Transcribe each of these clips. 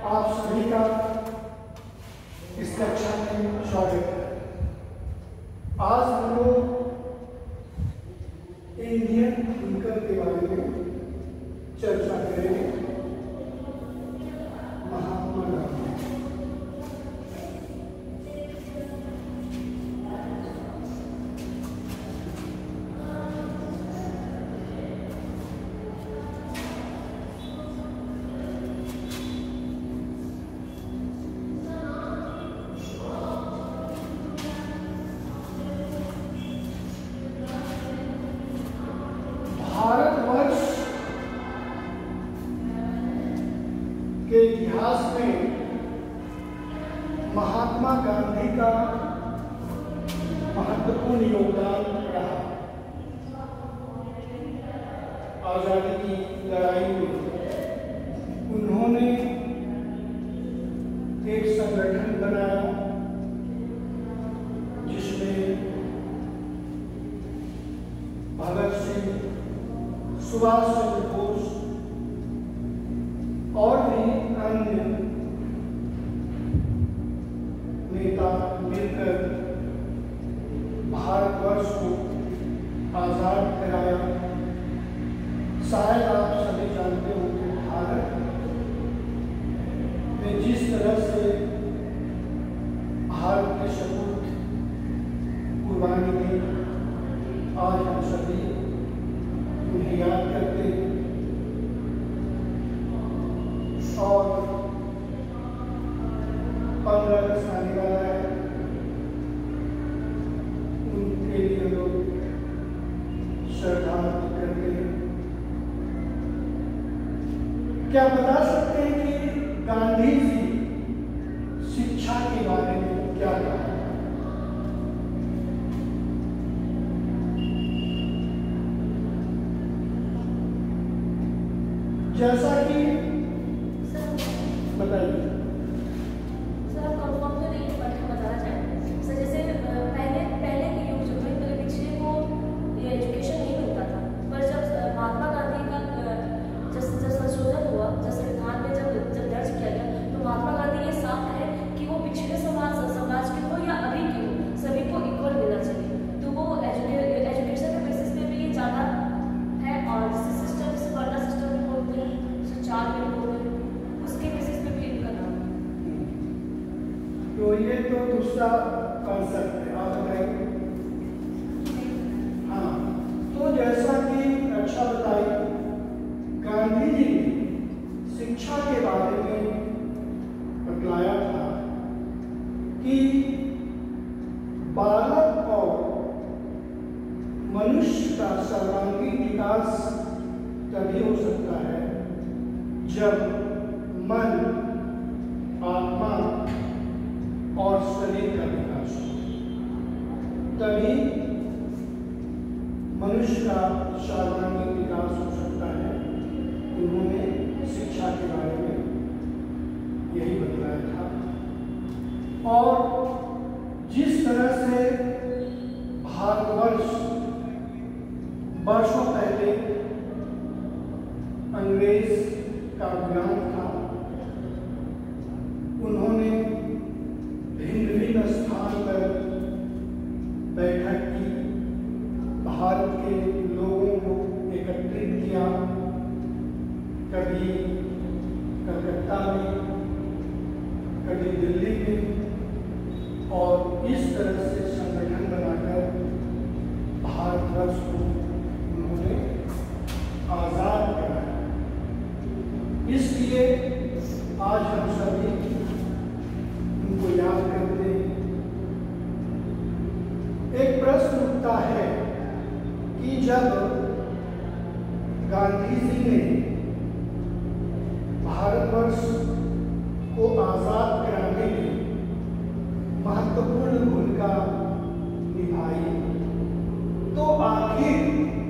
आप सभी का इस कक्षा में स्वागत है। आज हम लोग इंडियन थिंकर के बारे में चर्चा करेंगे। महात्मा गांधी। भारतवर्ष के इतिहास में महात्मा गांधी का महत्वपूर्ण योगदान रहा। आजादी की लड़ाई में उन्होंने एक संगठन बनाया जिसमें भगत सिंह, सुभाष चंद्र बोस और भी अन्य नेता मिलकर भारतवर्ष को आजाद कराया। शायद आप सभी जानते हो कि भारत में जिस तरह से भारत के सपूत कुर्बानी दी, आज हम सभी उन्हें याद करते हैं और 15 अगस्त आने वाला है, उनके लिए लोग श्रद्धांजलि करते हैं। क्या बता सकते हैं कि गांधी जी शिक्षा के बारे में क्या कहा? जैसा कि बताइए सर, आप कंफर्म तो नहीं बताना चाहेंगे सर? जैसे पहले के युग जो थे, पहले पिछले को ये एजुकेशन नहीं मिलता था, पर जब महात्मा गांधी का जब संशोधन हुआ, जब संविधान में जब दर्ज किया गया, तो महात्मा गांधी ये साफ है कि वो पिछड़े समाज के हो या अभी के हो, सभी को इक्वल मिलना चाहिए। तो वो एजुकेशन के बेसिस पे भी ये ज़्यादा है, और जैसे सिस्टम, जैसे वर्ना सिस्टम में बोलते हैं, जैसे 4 में बोलते हैं, उसके बेसिस पे भी इनका नाम। तो ये तो दूसरा कॉन्सेप्ट है, आप बताइए। हाँ, तो जैसा कि अच्छा बताइए, गांधी जी ने शिक्षा के बारे में बतलाया था कि बालक और मनुष्य का सर्वांगीण विकास तभी हो सकता है जब मन, आत्मा और शरीर का विकास हो, तभी मनुष्य का सर्वांगीण विकास हो सकता है। उन्होंने शिक्षा के बारे में यही बतलाया था। और जिस तरह से भारतवर्ष वर्षों पहले अंग्रेज का गुलाम था, उन्होंने भिन्न भिन्न स्थान पर बैठक की, भारत के लोगों को एकत्रित किया, कभी कलकत्ता में, कभी दिल्ली में, और इस तरह से संगठन बनाकर भारतवर्ष को उन्होंने आजाद कराया। इसलिए आज हम सभी उनको याद करते हैं। एक प्रश्न उठता है कि जब गांधी जी ने भारतवर्ष को आजाद कराने में महत्वपूर्ण भूमिका निभाई, तो आखिर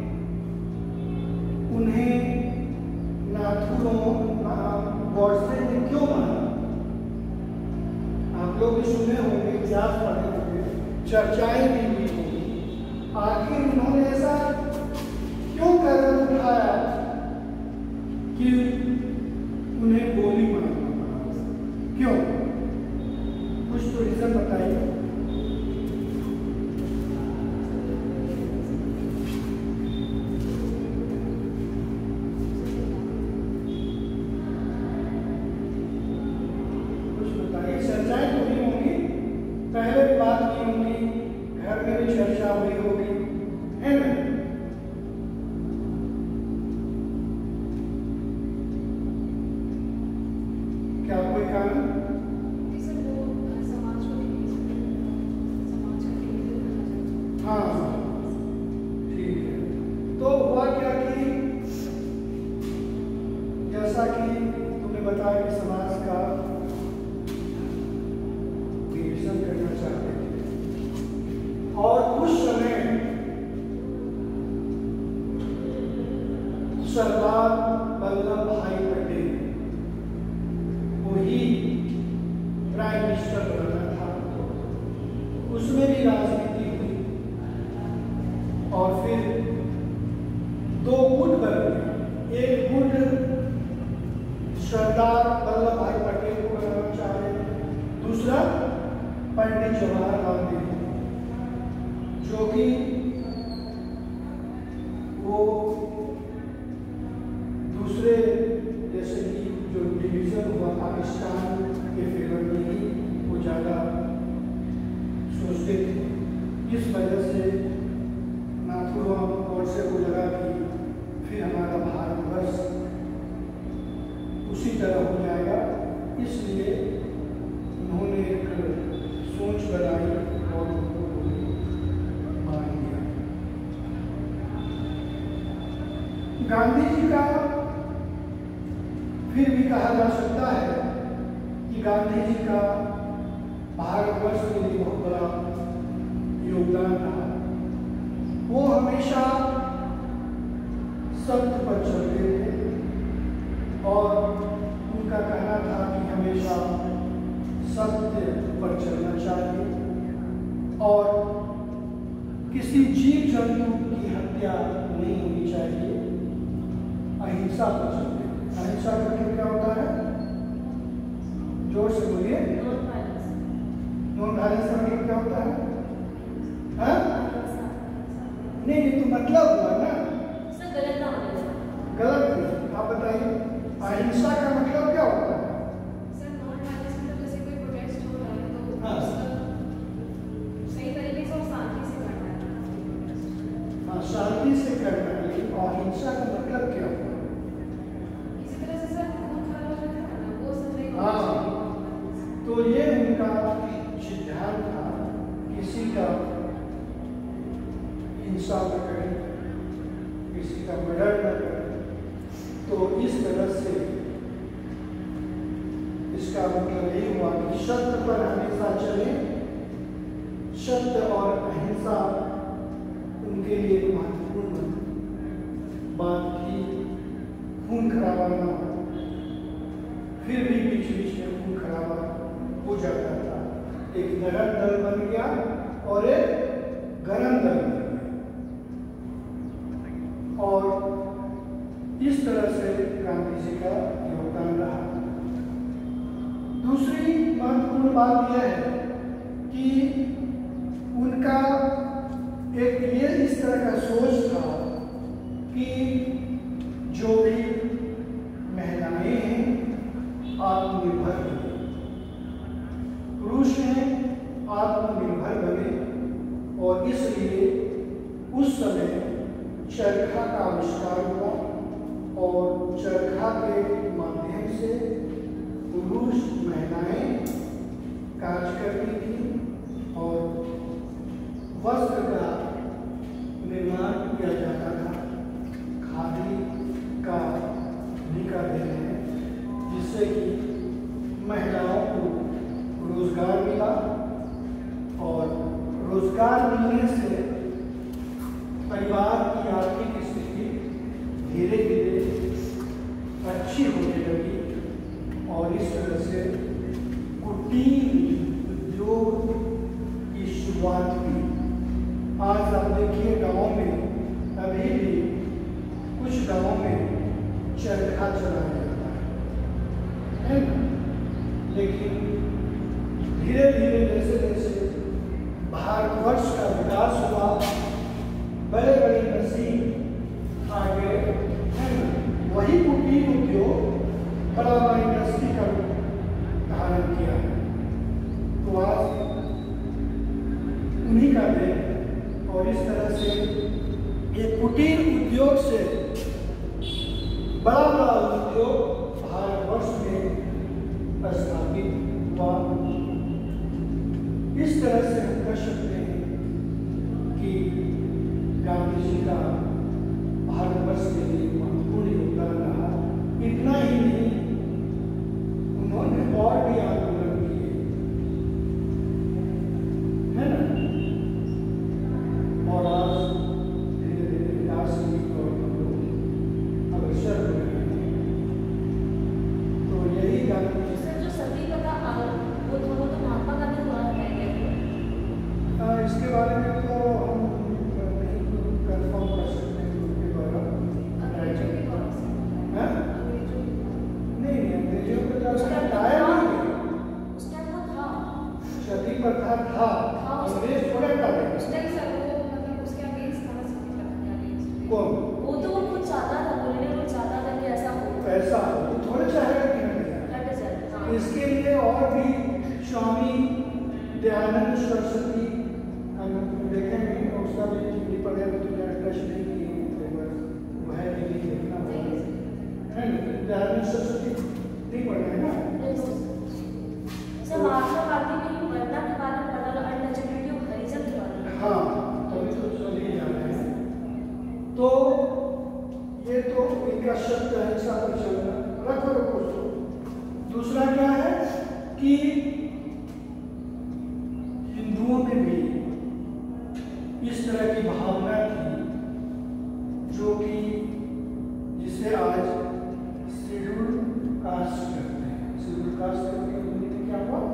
उन्हें नाथुराम गोडसे ने क्यों माना? आप लोग भी सुने होंगे, इतिहास पढ़े होंगे, चर्चाएं भी हुई होंगी। आखिर उन्होंने ऐसा क्यों कदम उठाया कि उन्हें गोली मारना पड़ा? जैसा कि तुमने बताया कि समाज का डिवीजन करना चाहते थे, और उस समय सरदार वल्लभ भाई पटेल वही प्राइम मिनिस्टर बनाना था। उसमें भी राजनीति हुई और फिर दो गुट बने। एक गुट सरदार वल्लभ भाई पटेल को बनाना चाह रहे थे, दूसरा पंडित जवाहरलाल नेहरू, जो कि वो दूसरे जैसे कि जो डिवीजन हुआ पाकिस्तान के फेवर में ही वो ज़्यादा सोचते थे। इस वजह से नाथुराम गोडसे को लगा कि फिर हमारा भारतवर्ष उसी तरह हो जाएगा, इसलिए उन्होंने एक सोच बनाई और उनको मान दिया। गांधी जी का फिर भी कहा जा सकता है कि गांधी जी का भारतवर्ष के लिए बहुत बड़ा योगदान रहा। वो हमेशा सत्य पर चलते थे और उनका कहना था कि हमेशा सत्य पर चलना चाहिए और किसी जीव जंतु की हत्या नहीं होनी चाहिए, अहिंसा पर चलते। अहिंसा का क्या होता है? जोर से बोलिए। नॉन वायलेंस का क्या होता है? नहीं, तो मतलब हुआ ना सर, गलत ना होना चाहिए। गलत नहीं, आप बताइए अहिंसा का मतलब क्या होता है? सर, नॉन वायलेंस मतलब जैसे कोई प्रोटेस्ट हो रहा है तो हाँ। सही तरीके से और शांति से करना है। हाँ, शांति से करना है। और अहिंसा का मतलब क्या होता है? किसी तरह से सर खून खराब हो जाता है ना, वो सब नहीं होना हाँ, चाहिए। तो ये उनका सिद्धांत था, किसी का हिंसा न करें, किसी का मर्डर न करें। तो इस तरह से इसका मतलब ये हुआ कि सत्य पर हमेशा चले। सत्य और अहिंसा उनके लिए महत्वपूर्ण बात थी। खून खराबा न हो, फिर भी बीच बीच में खून खराबा हो जाता था। एक नरम दल बन गया और एक गरम दल बन गया, और इस तरह से गांधी जी का योगदान रहा। दूसरी महत्वपूर्ण बात यह है कि उनका एक ये इस तरह का सोच था कि जो भी महिलाएं हैं आत्मनिर्भर बने, पुरुष हैं आत्मनिर्भर बने, और इसलिए उस समय चरखा का आविष्कार हुआ और चरखा के माध्यम से पुरुष महिलाएं कार्य करती थी और वस्त्र का निर्माण किया जाता था। खादी का भूमिका दे रहे हैं, जिससे कि महिलाओं को रोजगार मिला, और रोजगार मिलने से परिवार की आर्थिक स्थिति धीरे धीरे अच्छी होने लगी, और इस तरह से कुटीर उद्योग की शुरुआत हुई। आज आप देखिए गाँव में अभी भी कुछ गाँवों में चरखा चलाया जाता है ना, लेकिन धीरे धीरे जैसे जैसे भारतवर्ष का विकास हुआ, बड़े बड़े मशीन आ गए, है ना, वही कुटीर उद्योग बड़ा बड़ा इंडस्ट्री का धारण किया है। तो आज उन्हीं का देन है, और इस तरह से ये कुटीर उद्योग से बड़ा बड़ा उद्योग भारतवर्ष में स्थापित हुआ। इस तरह से हम कह सकते हैं कि गांधी जी का भारतवर्ष के लिए महत्वपूर्ण योगदान रहा। इतना ही हाँ? अंग्रेजों की नहीं अंग्रेजों को तो उस टाइम हटाया नहीं, उस टाइम वो था सती प्रथा था, अंग्रेज थोड़े कर रहे उस टाइम सर वो मतलब उसके अगेंस्ट था ना, सती प्रथा के अगेंस्ट। कौन वो तो वो कुछ चाहता था, बोलने कुछ चाहता था कि ऐसा हो ऐसा तो थोड़े चाहेगा कि हट जाए। हट जाए। हाँ इसके लिए और भी स्वामी दयानंद सरस्वती हम देखेंगे, उसका भी हिंदी पढ़े तो टच नहीं किए, वो है हिंदी देखना है ना, दयानंद सरस्वती नहीं पढ़ रहे हैं ना। जैसे महात्मा गांधी में ही मरना के बारे में पढ़ा, अनटचेबिलिटी ऑफ हरिजन के बारे में। हाँ तभी तो चले जा रहे हैं। तो ये तो इनका शब्द अहिंसा पर चलना, रखो रखो उसको। दूसरा क्या है कि हिंदुओं में भी इस तरह की भावना थी जो कि जिसे आज शेड्यूल कास्ट कहते हैं। शेड्यूल कास्ट करके हिंदी में क्या हुआ?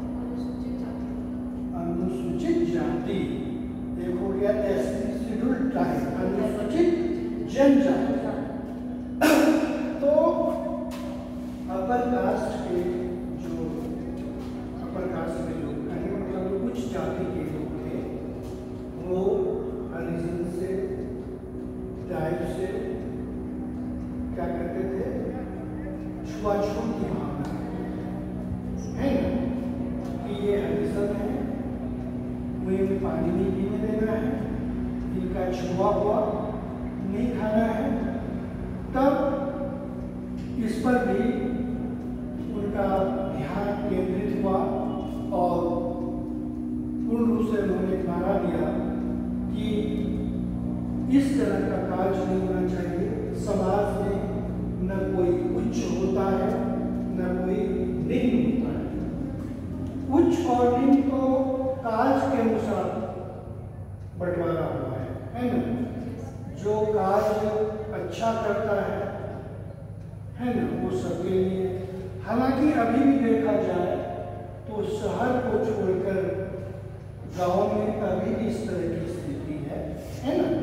अनुसूचित जाति। एक हो गया एसटी शेड्यूल ट्राइब, अनुसूचित जनजाति। तो अपर कास्ट के जो अपर कास्ट में लोग कहने का मतलब कुछ जाति के लोग थे, वो हरिजन से ट्राइब से क्या करते थे, छुआछूत की भावना है ना, कि ये हरिजन है, मुझे पानी नहीं पीने देना है, इनका छुआ हुआ नहीं खाना है। तब इस पर भी उनका ध्यान केंद्रित हुआ और पूर्ण रूप से उन्होंने नारा दिया कि इस तरह का कार्य नहीं होना चाहिए। समाज में न कोई उच्च होता है न कोई निम्न होता है। उच्च और निम्न तो कार्य के अनुसार बंटवारा हुआ है ना। जो कार्य अच्छा करता है ना, वो सबके लिए। हालांकि अभी भी देखा जाए तो शहर को छोड़कर गांव में अभी भी इस तरह की स्थिति है ना।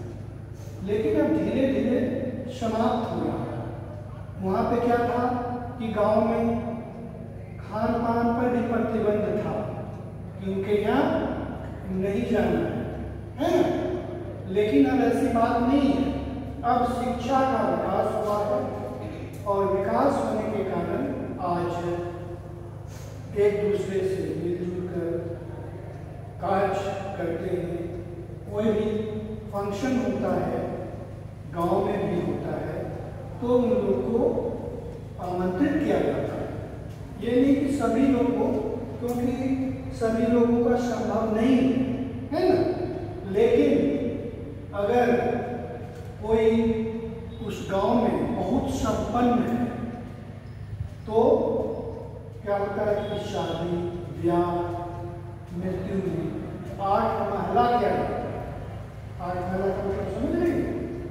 लेकिन अब धीरे धीरे समाप्त हो रहा है। वहाँ पे क्या था कि गांव में खान पान पर भी प्रतिबंध था कि उनके यहाँ नहीं जाना है ना। लेकिन अब ऐसी बात नहीं है। अब शिक्षा का विकास हुआ है और विकास होने के कारण आज एक दूसरे से मिलजुल कर कार्य करते हैं। कोई भी फंक्शन होता है, गांव में भी होता है, तो उन लोग को आमंत्रित किया जाता है। ये नहीं कि सभी लोगों, क्योंकि सभी लोगों का संभव नहीं है ना। लेकिन अगर कोई उस गांव में बहुत संपन्न है तो क्या होता है कि शादी ब्याह मृत्यु में 8 महला क्या है, 8 महला का मतलब समझ रही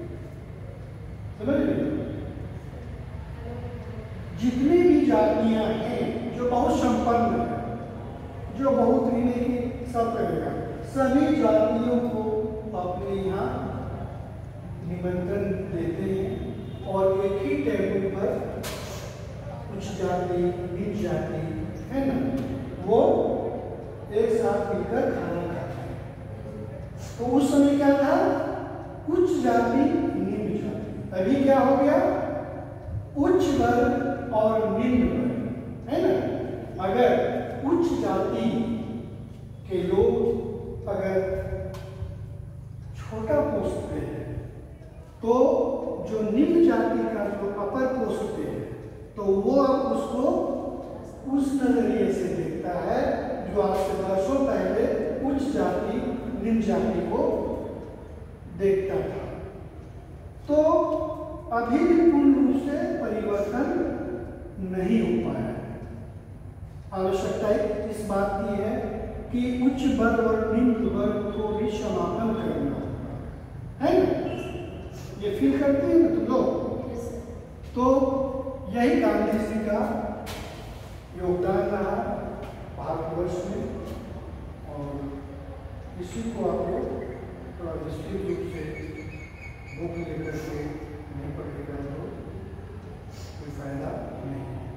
जितनी भी जातियां हैं जो बहुत संपन्न है, जो बहुत ही नहीं सब करेगा, सभी जातियों को अपने यहाँ निमंत्रण देते हैं और एक ही टेबल पर उच्च जाति निम्न जाति है ना, वो एक साथ मिलकर खाना खाते हैं। तो उस समय क्या था, उच्च जाति निम्न जाति। अभी क्या हो गया, उच्च वर्ग और निम्न वर्ग है ना। अगर उच्च जाति के लोग अगर छोटा पोस्ट पे है तो जो निम्न जाति का जो अपर पोस्ट पे है तो वो अब उसको उस नजरिए से देखता है जो आज से वर्षों पहले उच्च जाति निम्न जाति को देखता था। तो अभी भी पूर्ण रूप से परिवर्तन नहीं हो पाया है। आवश्यकता इस बात की है कि उच्च वर्ग और निम्न वर्ग को भी समापन करना है ना। ये फील करते हैं ना तुम लोग। तो यही गांधी जी का योगदान रहा भारतवर्ष में और इसी को आप लोग थोड़ा विस्तृत रूप से बुक लेकर के नहीं पढ़ेगा तो कोई फायदा नहीं है।